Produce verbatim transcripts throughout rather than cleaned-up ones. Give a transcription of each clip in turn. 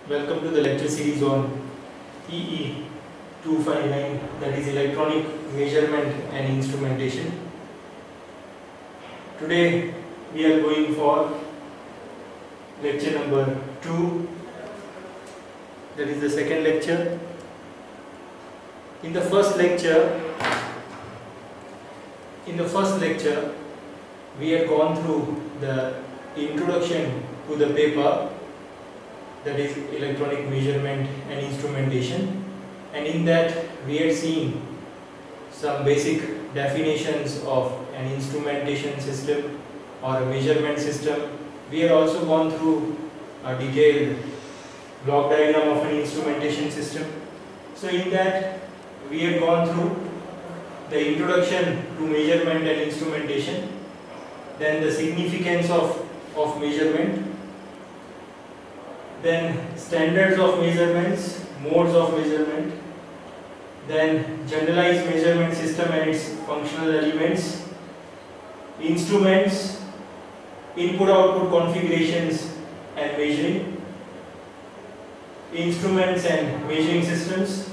Welcome to the lecture series on E E two fifty-nine, that is electronic measurement and instrumentation. Today we are going for lecture number two, that is the second lecture. In the first lecture, in the first lecture we had gone through the introduction to the paper, that is electronic measurement and instrumentation, and in that we had seen some basic definitions of an instrumentation system or a measurement system. We had also gone through a detailed block diagram of an instrumentation system. So in that we had gone through the introduction to measurement and instrumentation, then the significance of, of measurement, then standards of measurements, modes of measurement, then generalized measurement system and its functional elements, instruments, input-output configurations and measuring, instruments and measuring systems,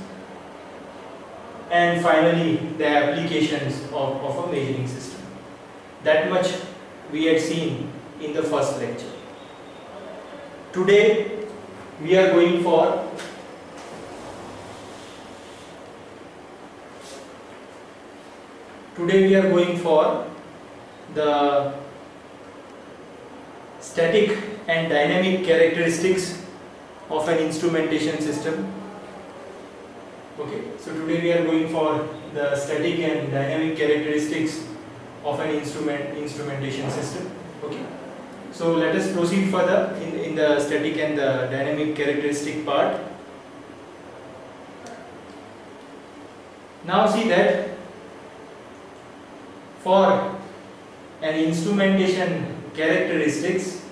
and finally the applications of, of a measuring system. That much we had seen in the first lecture. Today we are going for today we are going for the static and dynamic characteristics of an instrumentation system. Okay, so today we are going for the static and dynamic characteristics of an instrument instrumentation system. Okay, so let us proceed further in, in the static and the dynamic characteristic part. Now see that for an instrumentation characteristics,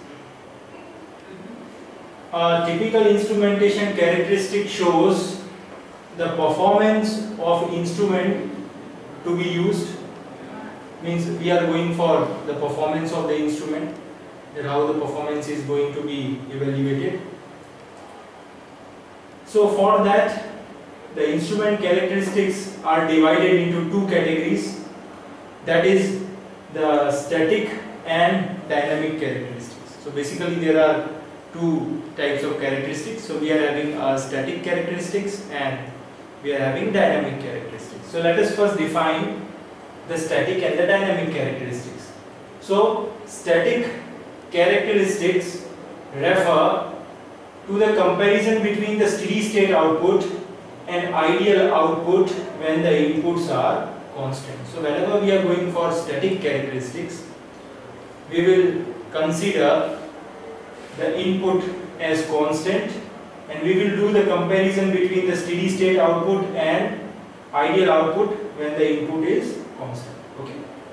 a typical instrumentation characteristic shows the performance of instrument to be used. Means we are going for the performance of the instrument, that how the performance is going to be evaluated. So for that, the instrument characteristics are divided into two categories, that is the static and dynamic characteristics. So basically there are two types of characteristics. So we are having uh, static characteristics and we are having dynamic characteristics. So let us first define the static and the dynamic characteristics. So static characteristics refer to the comparison between the steady state output and ideal output when the inputs are constant. So whenever we are going for static characteristics, we will consider the input as constant and we will do the comparison between the steady state output and ideal output when the input is constant. Okay.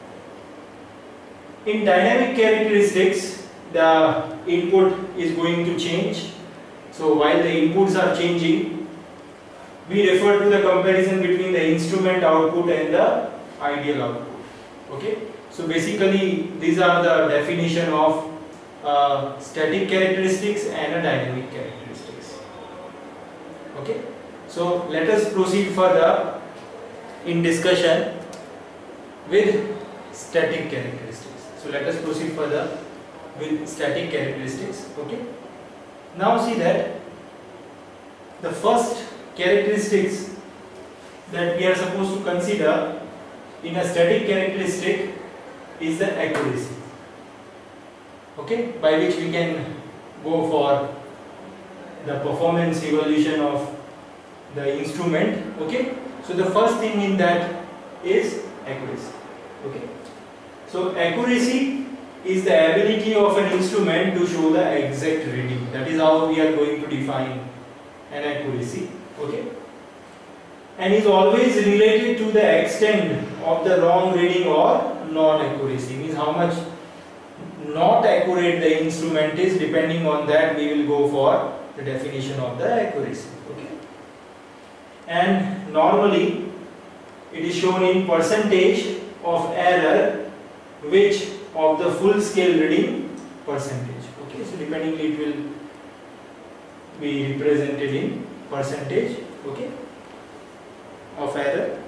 In dynamic characteristics, the input is going to change. So while the inputs are changing, we refer to the comparison between the instrument output and the ideal output. Okay. So basically these are the definition of uh, static characteristics and a dynamic characteristics. Okay. So let us proceed further in discussion with static characteristics. So let us proceed further with static characteristics. Okay. Now see that the first characteristics that we are supposed to consider in a static characteristic is the accuracy. Okay, by which we can go for the performance evaluation of the instrument. Okay, so the first thing in that is accuracy. Okay, so accuracy is the ability of an instrument to show the exact reading. That is how we are going to define an accuracy. Okay, and is always related to the extent of the wrong reading or non-accuracy. Means how much not accurate the instrument is, depending on that we will go for the definition of the accuracy. Okay, and normally it is shown in percentage of error which of the full scale reading percentage. Okay, so dependingly it will be represented in percentage, okay, of error.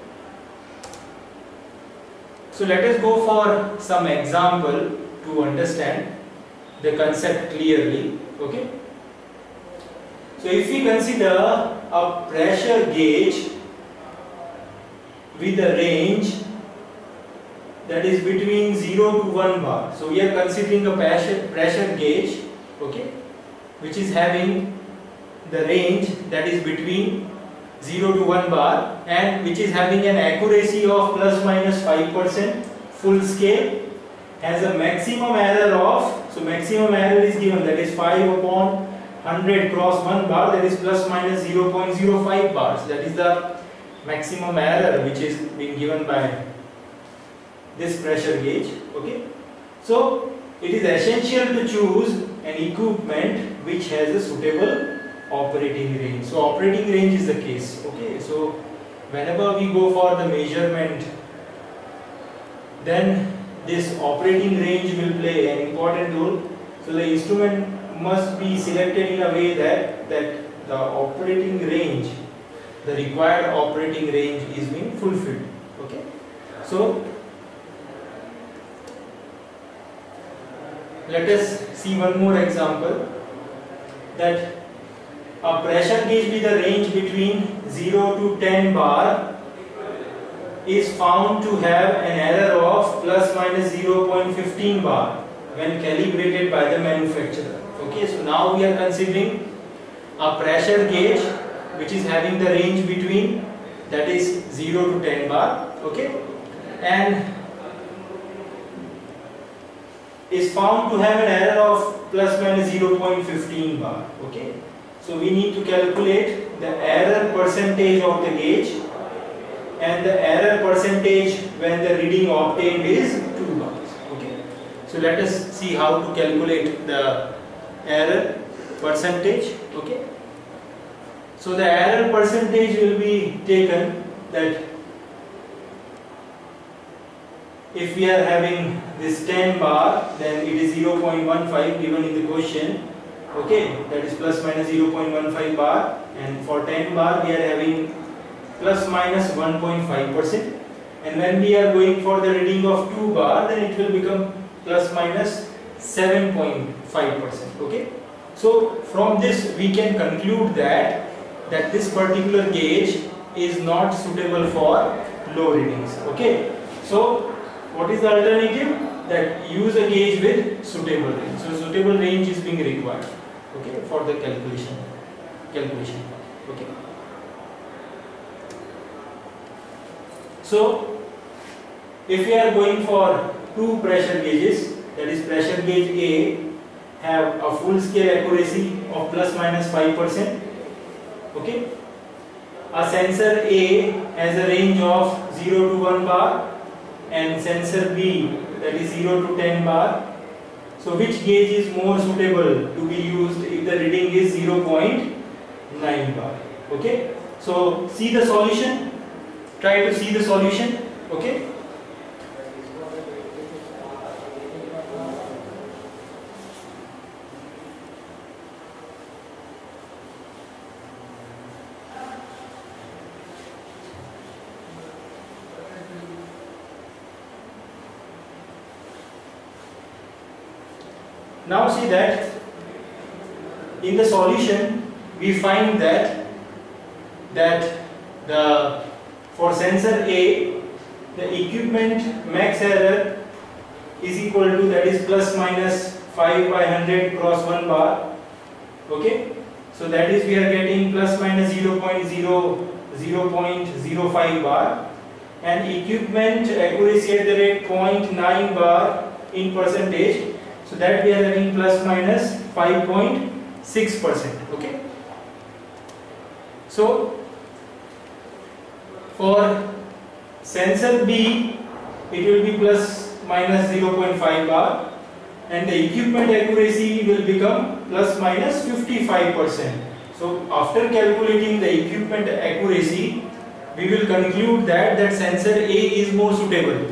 So let us go for some example to understand the concept clearly, okay. So if we consider a pressure gauge with a range that is between zero to one bar. So we are considering a pressure, pressure gauge, okay, which is having the range that is between zero to one bar and which is having an accuracy of plus minus five percent, full scale, has a maximum error of, so maximum error is given, that is five upon one hundred cross one bar, that is plus minus zero point zero five bars. That is the maximum error which is being given by this pressure gauge, okay. So it is essential to choose an equipment which has a suitable operating range. So operating range is the case, okay. So whenever we go for the measurement, then this operating range will play an important role. So the instrument must be selected in a way that that the operating range, the required operating range is being fulfilled, okay. So let us see one more example, that a pressure gauge with a range between zero to ten bar is found to have an error of plus minus zero point one five bar when calibrated by the manufacturer, okay. So now we are considering a pressure gauge which is having the range between, that is zero to ten bar, okay, and is found to have an error of plus minus zero point one five bar, okay. So we need to calculate the error percentage of the gauge and the error percentage when the reading obtained is two bars, okay. So let us see how to calculate the error percentage, okay. So the error percentage will be taken, that if we are having this ten bar, then it is zero point one five given in the question, okay, that is plus minus zero point one five bar, and for ten bar we are having plus minus one point five percent, and when we are going for the reading of two bar, then it will become plus minus seven point five percent, okay. So from this we can conclude that that this particular gauge is not suitable for low readings, okay. So what is the alternative? That use a gauge with suitable range. So suitable range is being required, okay, for the calculation calculation okay. So if we are going for two pressure gauges, that is pressure gauge A have a full scale accuracy of plus minus five percent, okay. A sensor A has a range of zero to one bar and sensor B, that is zero to ten bar. So which gauge is more suitable to be used if the reading is zero point nine bar, okay. So see the solution, try to see the solution, okay. Now see that in the solution we find that that the for sensor A the equipment max error is equal to, that is plus minus five by one hundred cross one bar, okay. So that is we are getting plus minus zero point zero zero five bar, and equipment accuracy at the rate zero point nine bar in percentage. So that we are having plus minus five point six percent, okay. So for sensor B it will be plus minus zero point five bar and the equipment accuracy will become plus minus fifty-five percent. So after calculating the equipment accuracy, we will conclude that that sensor A is more suitable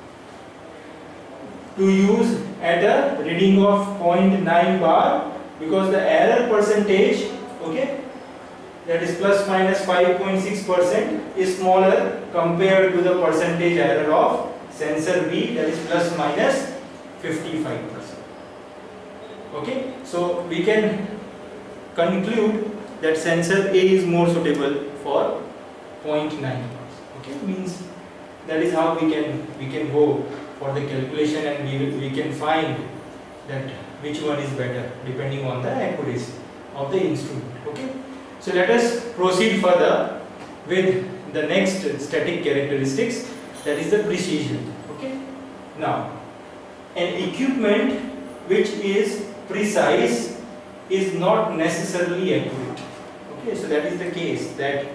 to use at a reading of zero point nine bar, because the error percentage, okay, that is plus minus five point six percent, is smaller compared to the percentage error of sensor B, that is plus minus fifty-five percent. Okay, so we can conclude that sensor A is more suitable for zero point nine. Okay, means that is how we can we can go for the calculation, and we will, we can find that which one is better depending on the accuracy of the instrument. Okay, so let us proceed further with the next static characteristics, that is the precision. Okay, now an equipment which is precise is not necessarily accurate. Okay, so that is the case, that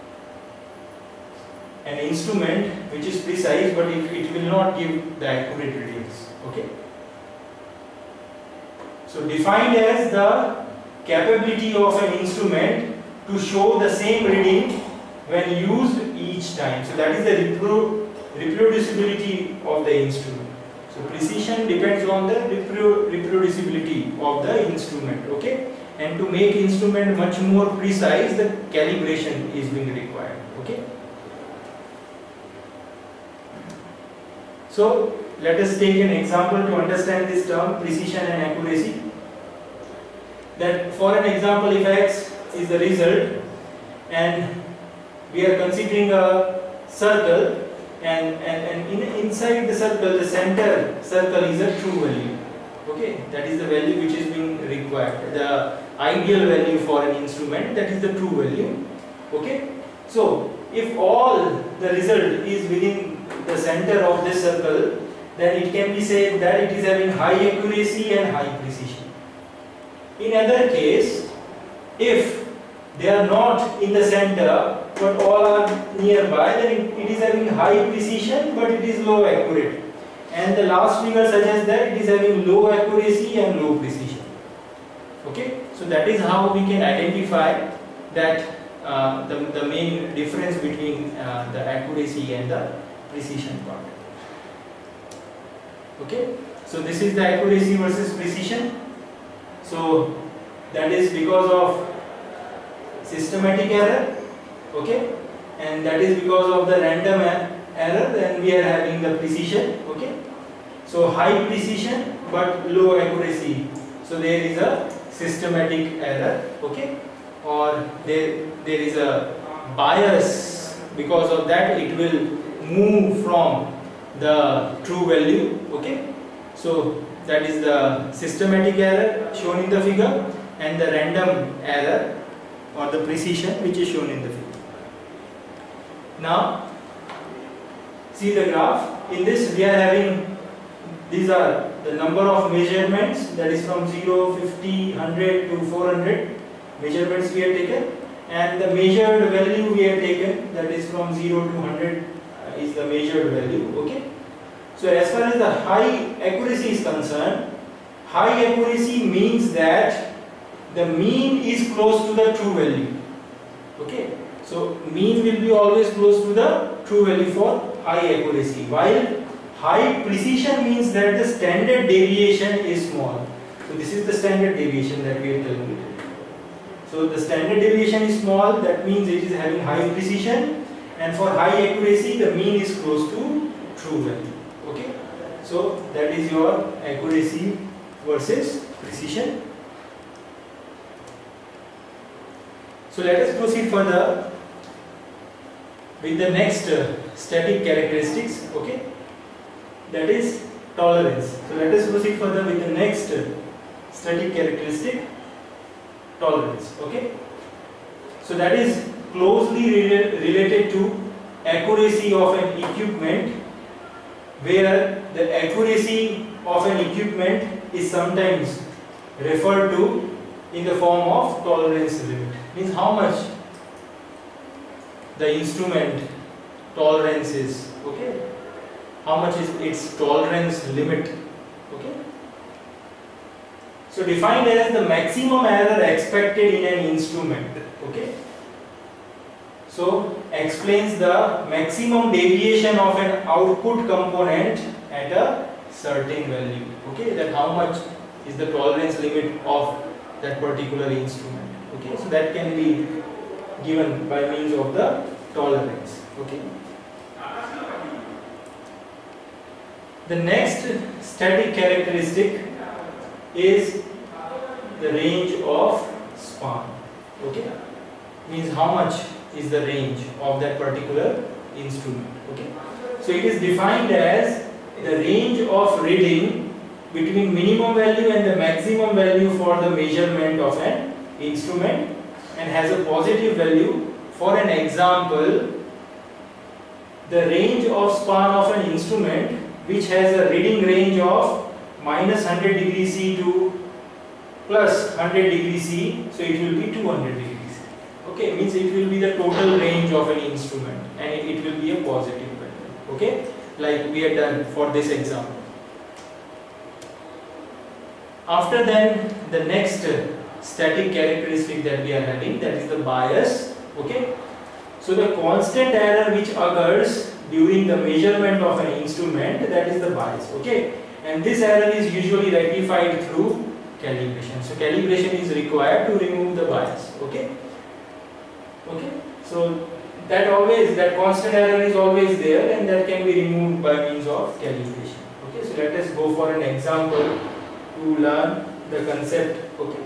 an instrument which is precise but it, it will not give the accurate readings. Okay, so defined as the capability of an instrument to show the same reading when used each time. So that is the repro reproducibility of the instrument. So precision depends on the repro reproducibility of the instrument. Okay, and to make instrument much more precise, the calibration is being required. Okay, so let us take an example to understand this term precision and accuracy. That for an example, if X is the result and we are considering a circle, and, and, and in, inside the circle, the center circle is a true value. Okay, that is the value which is being required, the ideal value for an instrument, that is the true value. Okay, so if all the result is within the center of this circle, then it can be said that it is having high accuracy and high precision. In other case, if they are not in the center but all are nearby, then it, it is having high precision but it is low accurate. And the last figure suggests that it is having low accuracy and low precision. Okay, so that is how we can identify that uh, the, the main difference between uh, the accuracy and the precision part. Okay, so this is the accuracy versus precision. So that is because of systematic error, okay, and that is because of the random error, then we are having the precision. Okay, so high precision but low accuracy, so there is a systematic error. Okay, or there there is a bias, because of that it will move from the true value. Okay, so that is the systematic error shown in the figure, and the random error or the precision which is shown in the figure. Now see the graph. In this we are having, these are the number of measurements, that is from zero, fifty, one hundred to four hundred measurements we have taken, and the measured value we have taken, that is from zero to one hundred uh, is the measured value. Okay, so as far as the high accuracy is concerned, high accuracy means that the mean is close to the true value. Okay, so mean will be always close to the true value for high accuracy, while high precision means that the standard deviation is small. So this is the standard deviation that we are calculating. So the standard deviation is small, that means it is having high precision, and for high accuracy the mean is close to true value. Okay, so that is your accuracy versus precision. So let us proceed further with the next uh, static characteristics. Okay, that is tolerance. So let us proceed further with the next uh, static characteristic, tolerance. Okay, so that is closely re related to accuracy of an equipment, where the accuracy of an equipment is sometimes referred to in the form of tolerance limit. Means how much the instrument tolerance is. Okay, how much is its tolerance limit. Okay, so defined as the maximum error expected in an instrument. Okay, so explains the maximum deviation of an output component at a certain value. Okay, that how much is the tolerance limit of that particular instrument. Okay, so that can be given by means of the tolerance. Okay. The next static characteristic is the range of span. Okay, means how much is the range of that particular instrument. Okay, so it is defined as the range of reading between minimum value and the maximum value for the measurement of an instrument, and has a positive value. For an example, the range of span of an instrument which has a reading range of minus one hundred degree C to plus one hundred degree C, so it will be two hundred degrees. Okay, means it will be the total range of an instrument, and it, it will be a positive value. Okay, like we had done for this example. After then, the next static characteristic that we are having, that is the bias. Okay, so the constant error which occurs during the measurement of an instrument, that is the bias. Okay, and this error is usually rectified through calibration. So calibration is required to remove the bias. Okay, okay, so that always, that constant error is always there, and that can be removed by means of calibration. Okay, so let us go for an example to learn the concept. Okay,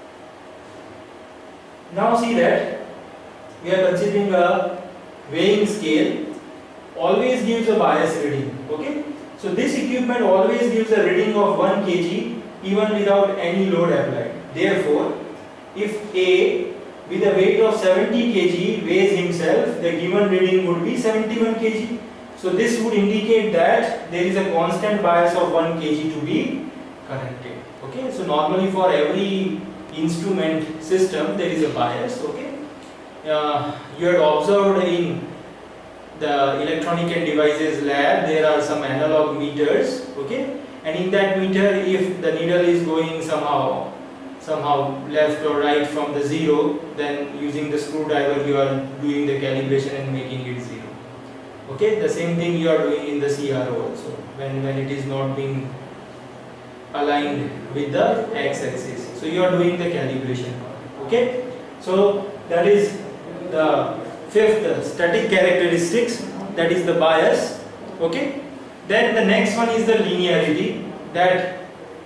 now see that we are considering a weighing scale, always gives a bias reading. Okay, so this equipment always gives a reading of one kilogram even without any load applied. Therefore, if A with a weight of seventy kilograms weighs himself, the given reading would be seventy-one kilograms. So this would indicate that there is a constant bias of one kilogram to be corrected. Okay, so normally for every instrument system there is a bias. Okay, uh, you had observed in the electronic and devices lab there are some analog meters. Okay, and in that meter, if the needle is going somehow somehow left or right from the zero, then using the screwdriver you are doing the calibration and making it zero. Okay, the same thing you are doing in the C R O also, when when it is not being aligned with the x-axis, so you are doing the calibration part. Okay, so that is the fifth static characteristics, that is the bias. Okay, then the next one is the linearity, that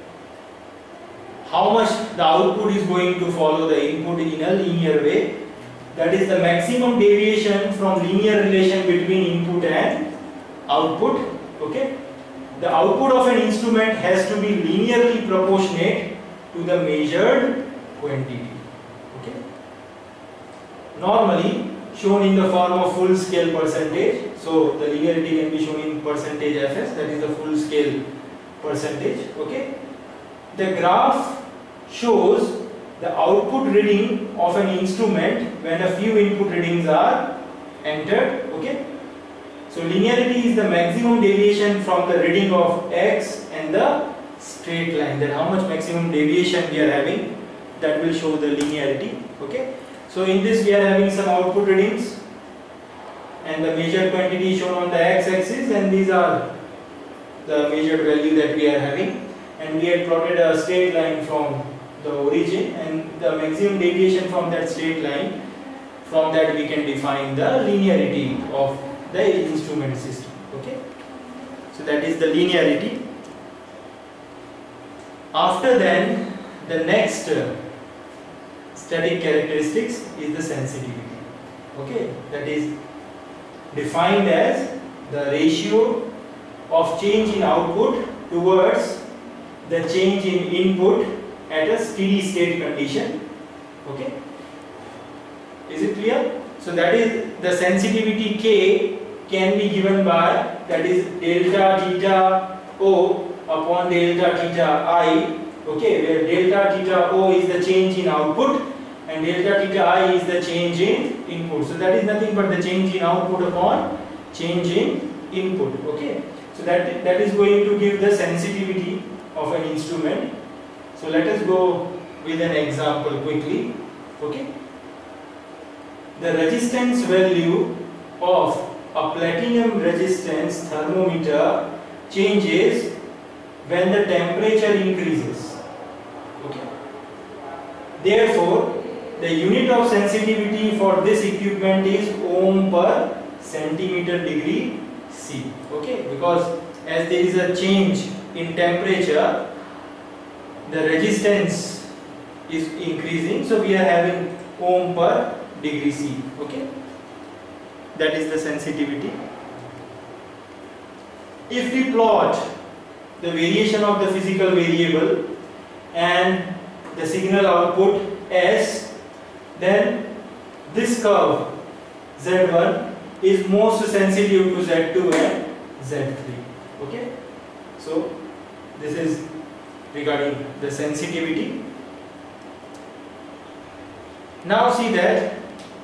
how much the output is going to follow the input in a linear way, that is the maximum deviation from linear relation between input and output. Okay, the output of an instrument has to be linearly proportionate to the measured quantity. Okay, normally shown in the form of full scale percentage. So the linearity can be shown in percentage Fs, that is the full scale percentage. Okay, the graph shows the output reading of an instrument when a few input readings are entered. Okay, so linearity is the maximum deviation from the reading of x and the straight line, that how much maximum deviation we are having, that will show the linearity. Okay, so in this we are having some output readings and the measured quantity shown on the x-axis, and these are the measured value that we are having, and we had plotted a straight line from the origin, and the maximum deviation from that straight line, from that we can define the linearity of the instrument system. Okay, so that is the linearity. After then, the next uh, static characteristics is the sensitivity. Okay, that is defined as the ratio of change in output towards the change in input at a steady state condition. Okay, is it clear? So that is the sensitivity K can be given by, that is delta theta O upon delta theta I. Okay, where delta theta O is the change in output and delta theta I is the change in input. So that is nothing but the change in output upon change in input. Okay, so that that is going to give the sensitivity of an instrument. So let us go with an example quickly. Okay, the resistance value of a platinum resistance thermometer changes when the temperature increases. Okay, Therefore, the unit of sensitivity for this equipment is ohm per centimeter degree C. Okay, because as there is a change in temperature, the resistance is increasing, so we are having ohm per degree C. Okay, that is the sensitivity. If we plot the variation of the physical variable and the signal output S, then this curve Z one is most sensitive to Z two and Z three. Okay, so this is regarding the sensitivity. Now see that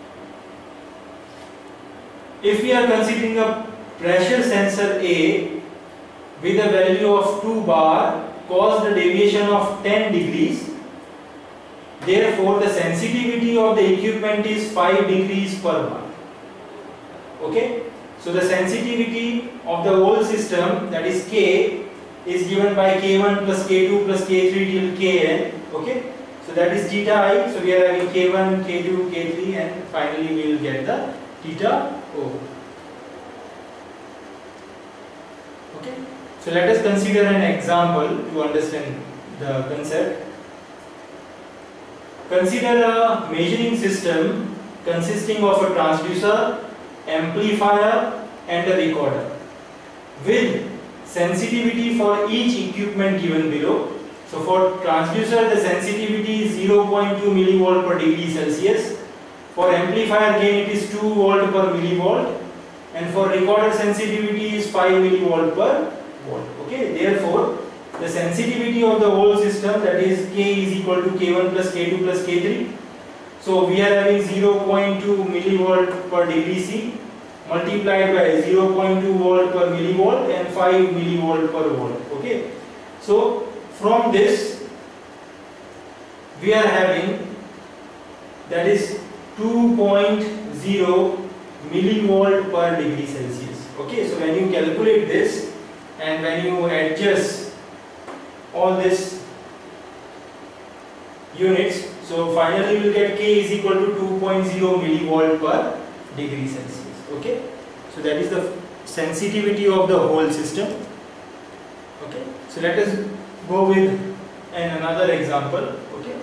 if we are considering a pressure sensor A with a value of two bar caused a deviation of ten degrees, therefore the sensitivity of the equipment is five degrees per bar. Okay, so the sensitivity of the whole system, that is K, is given by K one plus K two plus K three till Kn. Okay, so that is theta I. So we are having K one, K two, K three, and finally we will get the theta O. Okay, so let us consider an example to understand the concept. Consider a measuring system consisting of a transducer, amplifier and a recorder with sensitivity for each equipment given below. So for transducer the sensitivity is zero point two millivolt per degree Celsius. For amplifier gain it is two volt per millivolt, and for recorder sensitivity is five millivolt per volt. Okay, therefore the sensitivity of the whole system, that is K is equal to K one plus K two plus K three. So we are having zero point two millivolt per degree C multiplied by zero point two volt per millivolt and five millivolt per volt. Okay, so from this we are having, that is two point zero millivolt per degree Celsius. Okay, so when you calculate this and when you adjust all this units, so finally we will get K is equal to two point zero millivolt per degree Celsius. Okay, so that is the sensitivity of the whole system. Okay, so let us go with an another example. Okay,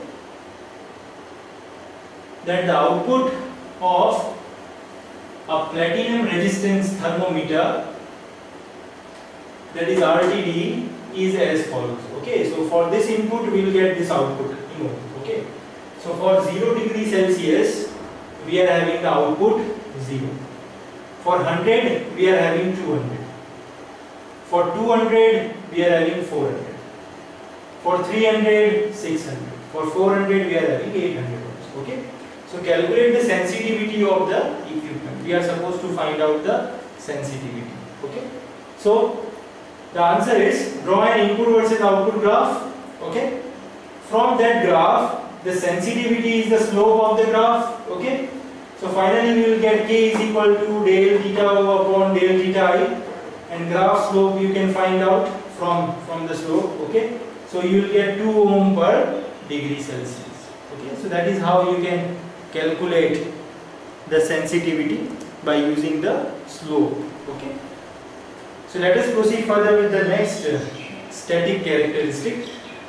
that the output of a platinum resistance thermometer, that is R T D, is as follows. Okay, so for this input we will get this output. Okay, so for zero degree Celsius we are having the output zero. For one hundred we are having two hundred. For two hundred we are having four hundred. For three hundred, six hundred. For four hundred we are having eight hundred. Okay, so calculate the sensitivity of the equipment. We are supposed to find out the sensitivity. Okay, so the answer is draw an input versus output graph. Okay, from that graph the sensitivity is the slope of the graph. Okay, so finally we will get K is equal to del theta O upon del theta I, and graph slope you can find out from from the slope. Okay, so you will get two ohm per degree Celsius. Okay, so that is how you can calculate the sensitivity by using the slope. Okay, so let us proceed further with the next uh, static characteristic,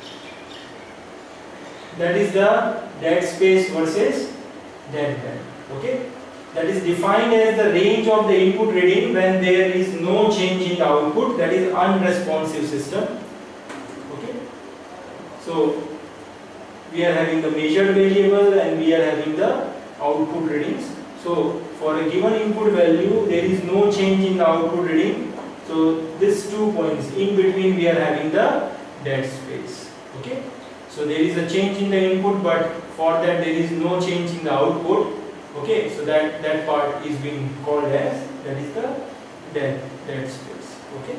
that is the dead space versus dead band. Okay, that is defined as the range of the input reading when there is no change in the output, that is unresponsive system. Okay, so we are having the measured variable and we are having the output readings. So for a given input value there is no change in the output reading, so these two points in between we are having the dead space. Okay, so there is a change in the input, but for that there is no change in the output. Okay, so that that part is being called as, that is the dead dead space. Okay,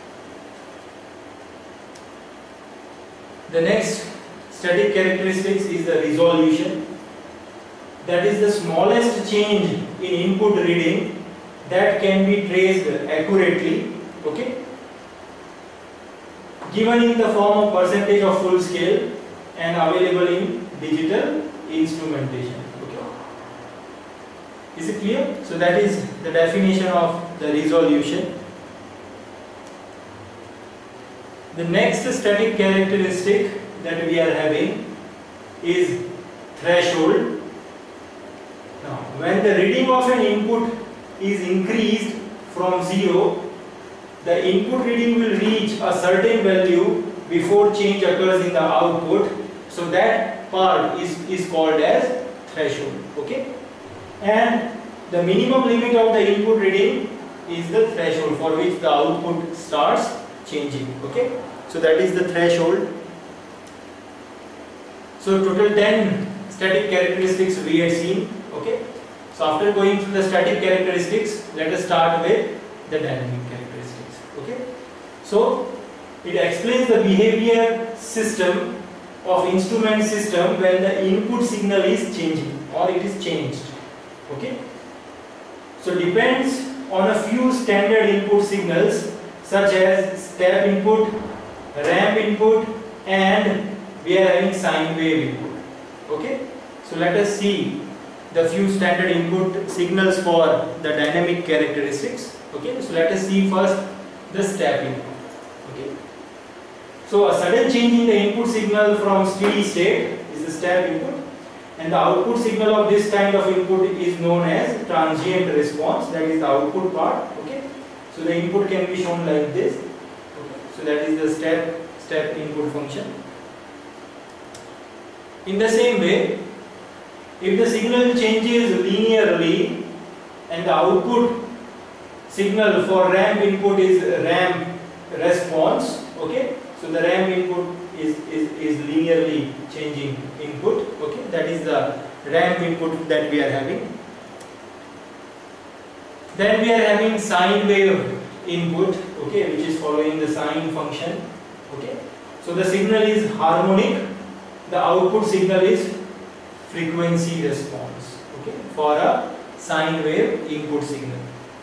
the next static characteristics is the resolution, that is the smallest change in input reading that can be traced accurately. Okay, given in the form of percentage of full scale and available in digital instrumentation. Okay. Is it clear? So that is the definition of the resolution. The next static characteristic that we are having is threshold. Now, when the reading of an input is increased from zero, the input reading will reach a certain value before change occurs in the output. So that part is, is called as threshold. Okay? And the minimum limit of the input reading is the threshold for which the output starts changing. Okay? So that is the threshold. So total ten static characteristics we had seen. Okay? So after going through the static characteristics, let us start with the dynamic characteristics. Okay? So it explains the behavior system of instrument system when the input signal is changing or it is changed. Okay? So depends on a few standard input signals such as step input, ramp input, and we are having sine wave input. Okay? So let us see the few standard input signals for the dynamic characteristics. Okay? So let us see first the step input. Okay? So a sudden change in the input signal from steady state is the step input, and the output signal of this kind of input is known as transient response. That is the output part. Okay? So the input can be shown like this. Okay? So that is the step step input function. In the same way, if the signal changes linearly and the output signal for ramp input is ramp response, okay? So the ramp input is, is, is linearly changing input, okay? That is the ramp input that we are having. Then we are having sine wave input, okay, which is following the sine function, okay? So the signal is harmonic, the output signal is frequency response, okay, for a sine wave input signal.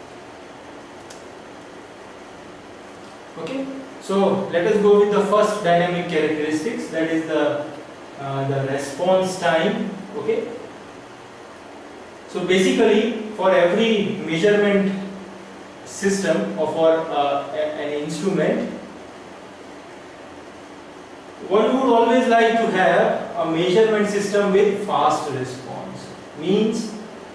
Okay, so let us go with the first dynamic characteristics, that is the uh, the response time. Okay, so basically for every measurement system or for uh, an instrument, one would always like to have a measurement system with fast response. Means,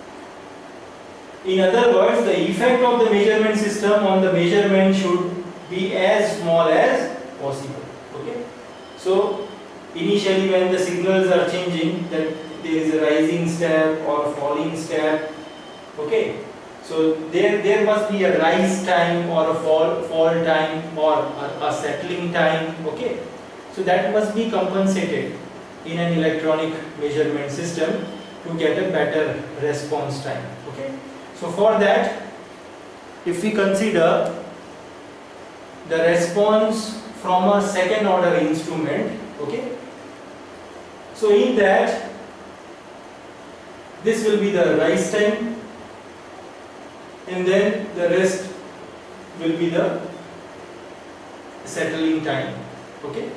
in other words, the effect of the measurement system on the measurement should be as small as possible. Okay? So, initially when the signals are changing, that there is a rising step or falling step. Okay? So, there, there must be a rise time or a fall, fall time or a, a settling time. Okay? So that must be compensated in an electronic measurement system to get a better response time. Okay. So for that, if we consider the response from a second order instrument, okay. So in that, this will be the rise time, and then the rest will be the settling time. Okay.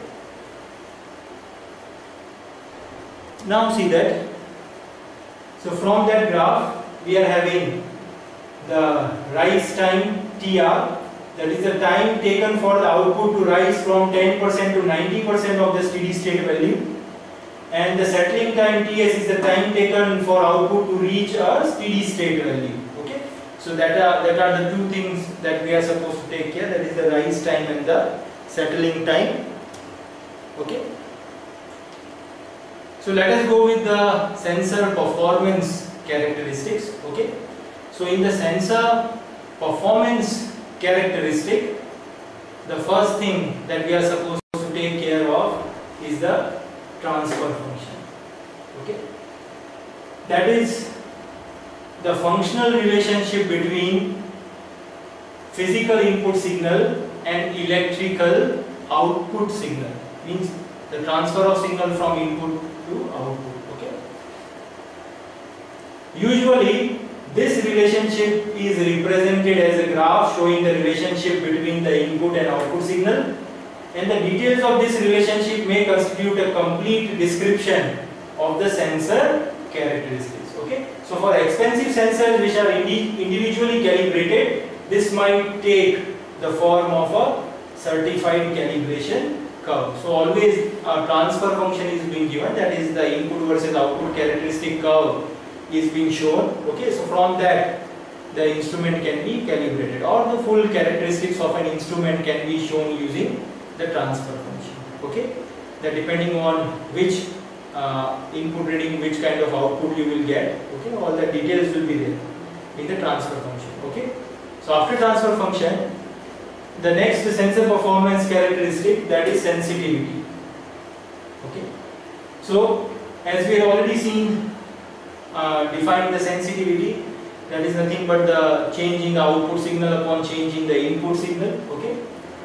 Now see that, so from that graph we are having the rise time T R, that is the time taken for the output to rise from ten percent to ninety percent of the steady state value, and the settling time T S is the time taken for output to reach a steady state value. Okay, so that are that are the two things that we are supposed to take care, that is the rise time and the settling time. Okay. So let us go with the sensor performance characteristics. Okay. So in the sensor performance characteristic, the first thing that we are supposed to take care of is the transfer function. Okay. That is the functional relationship between physical input signal and electrical output signal. Means the transfer of signal from input to output. Okay. Usually this relationship is represented as a graph showing the relationship between the input and output signal, and the details of this relationship may constitute a complete description of the sensor characteristics. Okay, so for expensive sensors which are indi individually calibrated, this might take the form of a certified calibration curve. So always a transfer function is being given, that is the input versus output characteristic curve is being shown. Okay, so from that the instrument can be calibrated, or the full characteristics of an instrument can be shown using the transfer function. Okay, that depending on which uh, input reading, which kind of output you will get. Okay, all the details will be there in the transfer function. Okay, so after transfer function, the next sensor performance characteristic, that is sensitivity. Okay, so as we have already seen, uh, defined the sensitivity, that is nothing but the change in the output signal upon change in the input signal. Okay,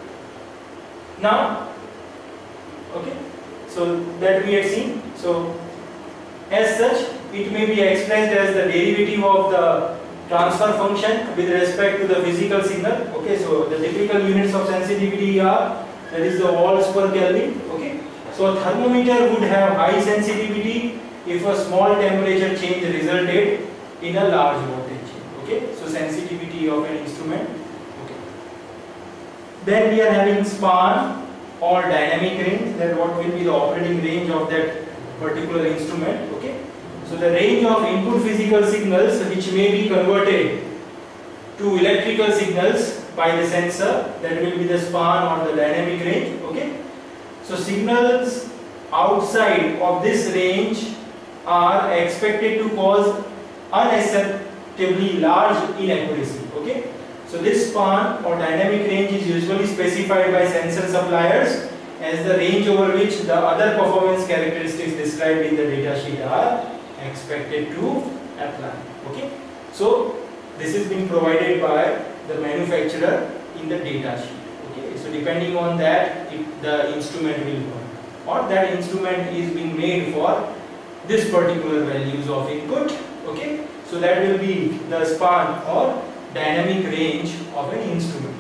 now, okay, so that we had seen. So as such, it may be expressed as the derivative of the transfer function with respect to the physical signal. Okay, so the typical units of sensitivity are, that is the volts per Kelvin. Okay, so a thermometer would have high sensitivity if a small temperature change resulted in a large voltage change. Okay, so sensitivity of an instrument. Okay, then we are having span or dynamic range, that what will be the operating range of that particular instrument. Okay, so the range of input physical signals which may be converted to electrical signals by the sensor, that will be the span or the dynamic range. Okay, so signals outside of this range are expected to cause unacceptably large inaccuracy. Okay, so this span or dynamic range is usually specified by sensor suppliers as the range over which the other performance characteristics described in the data sheet are expected to apply. Okay, so this is being provided by the manufacturer in the data sheet. Okay, so depending on that, it, the instrument will work, or that instrument is being made for this particular values of input. Okay, so that will be the span or dynamic range of an instrument.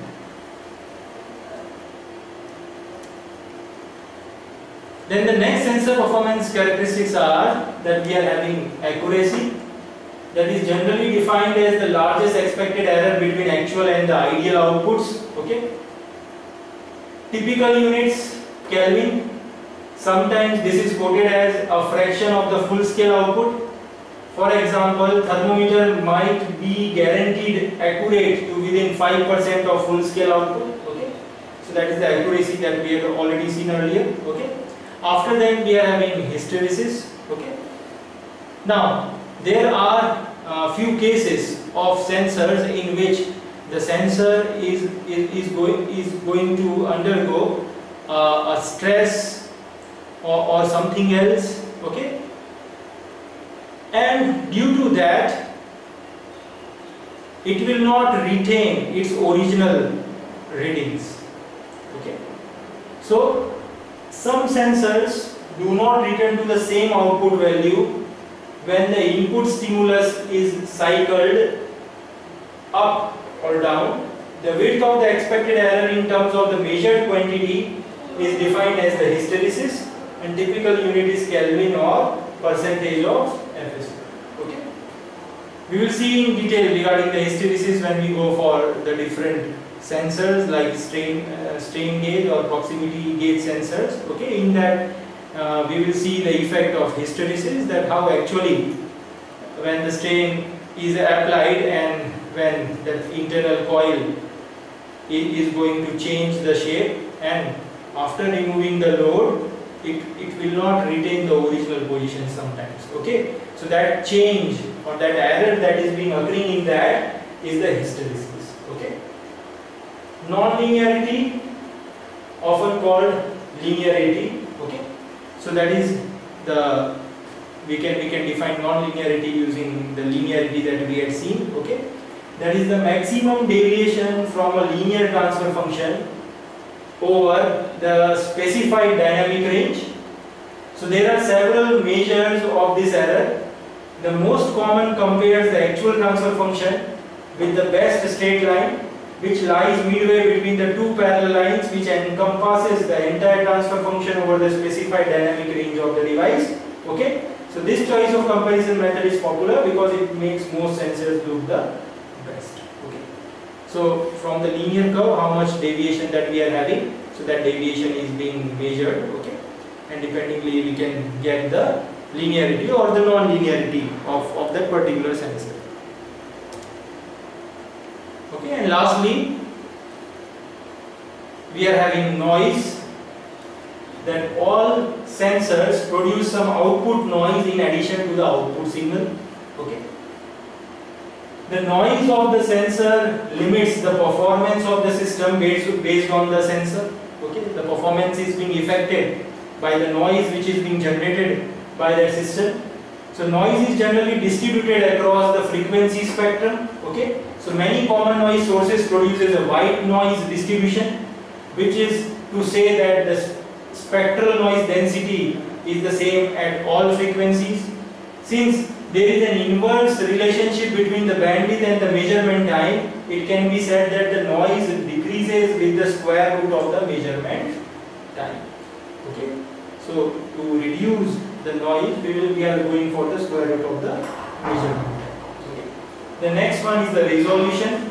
Then the next sensor performance characteristics are that we are having accuracy, that is generally defined as the largest expected error between actual and the ideal outputs. Okay, typical units Kelvin, sometimes this is quoted as a fraction of the full scale output. For example, thermometer might be guaranteed accurate to within five percent of full scale output. Okay, so that is the accuracy that we have already seen earlier. Okay, after that we are having hysteresis. Okay, now there are a few cases of sensors in which the sensor is is, is going is going to undergo uh, a stress or, or something else. Okay, and due to that it will not retain its original readings. Okay, so some sensors do not return to the same output value when the input stimulus is cycled up or down. The width of the expected error in terms of the measured quantity is defined as the hysteresis, and typical unit is Kelvin or percentage of F S. Okay, we will see in detail regarding the hysteresis when we go for the different sensors like strain uh, strain gauge or proximity gauge sensors. Okay, in that uh, we will see the effect of hysteresis, that how actually when the strain is applied and when that internal coil is going to change the shape, and after removing the load it, it will not retain the original position sometimes. Okay, so that change or that error that is being occurring in that is the hysteresis. Okay, non-linearity, often called linearity. Okay, so that is the we can we can define non-linearity using the linearity that we had seen. Okay, that is the maximum deviation from a linear transfer function over the specified dynamic range. So there are several measures of this error. The most common compares the actual transfer function with the best straight line, which lies midway between the two parallel lines, which encompasses the entire transfer function over the specified dynamic range of the device. Okay, so this choice of comparison method is popular because it makes most sensors look the best. Okay, so from the linear curve, how much deviation that we are having, so that deviation is being measured. Okay, and dependingly we can get the linearity or the non-linearity of, of that particular sensor. Okay, and lastly we are having noise, that all sensors produce some output noise in addition to the output signal. Okay, the noise of the sensor limits the performance of the system based, based on the sensor. Okay, the performance is being affected by the noise which is being generated by that system. So noise is generally distributed across the frequency spectrum. Okay, so many common noise sources produces a white noise distribution, which is to say that the spectral noise density is the same at all frequencies. Since there is an inverse relationship between the bandwidth and the measurement time, it can be said that the noise decreases with the square root of the measurement time. Okay, so to reduce the noise, we will we are going for the square root of the measurement time. Okay. The next one is the resolution.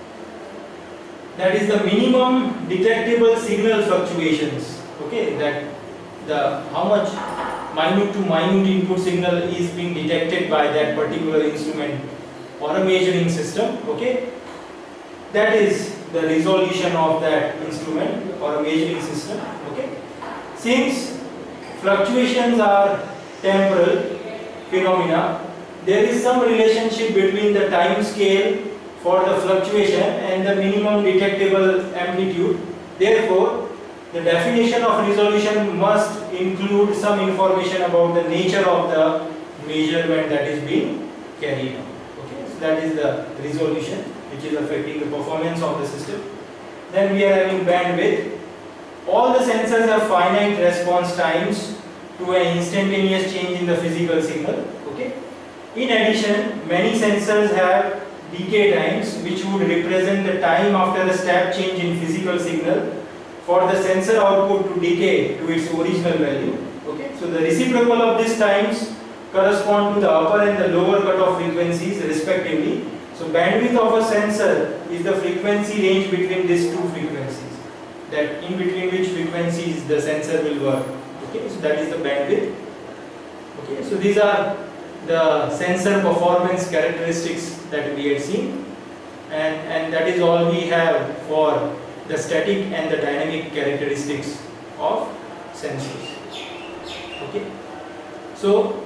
That is the minimum detectable signal fluctuations. Okay, that the how much minute to minute input signal is being detected by that particular instrument or a measuring system. Okay, that is the resolution of that instrument or a measuring system. Okay, since fluctuations are temporal phenomena, there is some relationship between the time scale for the fluctuation and the minimum detectable amplitude. Therefore, the definition of resolution must include some information about the nature of the measurement that is being carried out. Okay, so that is the resolution which is affecting the performance of the system. Then we are having bandwidth. All the sensors have finite response times to an instantaneous change in the physical signal. Okay. In addition, many sensors have decay times, which would represent the time after a step change in physical signal for the sensor output to decay to its original value. Okay, so the reciprocal of these times correspond to the upper and the lower cutoff frequencies respectively. So bandwidth of a sensor is the frequency range between these two frequencies, that in between which frequencies the sensor will work. Okay, so that is the bandwidth. Okay, so these are the sensor performance characteristics that we had seen, and, and that is all we have for the static and the dynamic characteristics of sensors. Okay, so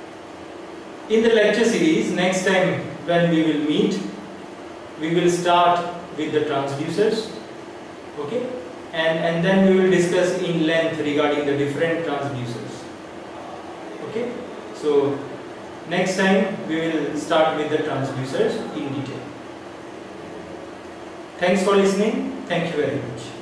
in the lecture series, next time when we will meet, we will start with the transducers. Okay, and, and then we will discuss in length regarding the different transducers. Okay, so next time we will start with the transducers in detail. Thanks for listening. Thank you very much.